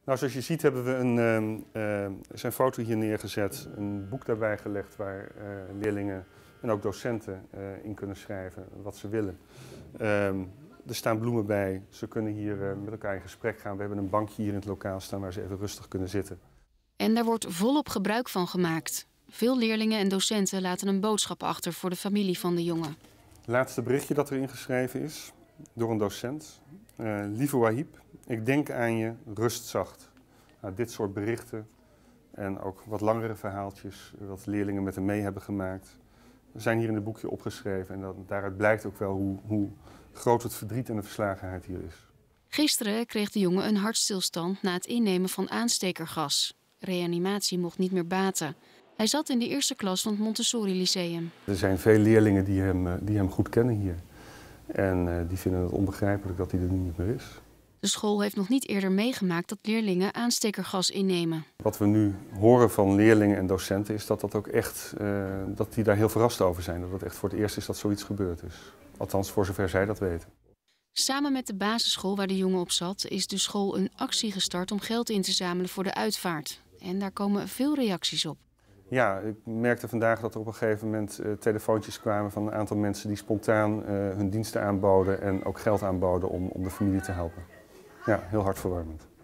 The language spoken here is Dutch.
Nou, zoals je ziet hebben we zijn foto hier neergezet, een boek daarbij gelegd waar leerlingen en ook docenten in kunnen schrijven wat ze willen. Er staan bloemen bij, ze kunnen hier met elkaar in gesprek gaan. We hebben een bankje hier in het lokaal staan waar ze even rustig kunnen zitten. En daar wordt volop gebruik van gemaakt. Veel leerlingen en docenten laten een boodschap achter voor de familie van de jongen. Het laatste berichtje dat erin geschreven is door een docent. Lieve Wahib, ik denk aan je, rust zacht. Nou, dit soort berichten en ook wat langere verhaaltjes wat leerlingen met hem mee hebben gemaakt, zijn hier in het boekje opgeschreven. En daaruit blijkt ook wel hoe groot het verdriet en de verslagenheid hier is. Gisteren kreeg de jongen een hartstilstand na het innemen van aanstekergas. Reanimatie mocht niet meer baten. Hij zat in de eerste klas van het Montessori Lyceum. Er zijn veel leerlingen die hem goed kennen hier. En die vinden het onbegrijpelijk dat hij er nu niet meer is. De school heeft nog niet eerder meegemaakt dat leerlingen aanstekergas innemen. Wat we nu horen van leerlingen en docenten is dat ook echt, dat die daar heel verrast over zijn. Dat het echt voor het eerst is dat zoiets gebeurd is. Althans, voor zover zij dat weten. Samen met de basisschool waar de jongen op zat, is de school een actie gestart om geld in te zamelen voor de uitvaart. En daar komen veel reacties op. Ja, ik merkte vandaag dat er op een gegeven moment telefoontjes kwamen van een aantal mensen die spontaan hun diensten aanboden en ook geld aanboden om de familie te helpen. Ja, heel hartverwarmend.